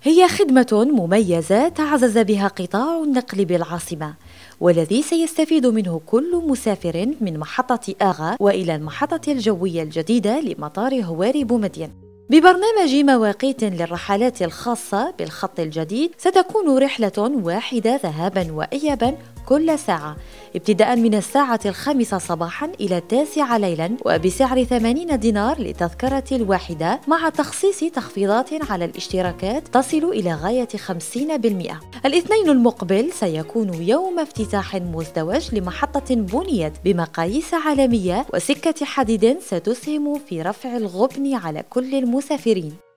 هي خدمة مميزة تعزز بها قطاع النقل بالعاصمة، والذي سيستفيد منه كل مسافر من محطة آغا وإلى المحطة الجوية الجديدة لمطار هواري بومدين. ببرنامج مواقيت للرحلات الخاصة بالخط الجديد، ستكون رحلة واحدة ذهابا وإيابا كل ساعة، ابتداء من الساعة 5 صباحا إلى 9 ليلا، وبسعر 80 دينار للتذكرة الواحدة، مع تخصيص تخفيضات على الاشتراكات تصل إلى غاية 50%. الاثنين المقبل سيكون يوم افتتاح مزدوج لمحطة بنيت بمقاييس عالمية وسكة حديد ستسهم في رفع الغبن على كل المسافرين.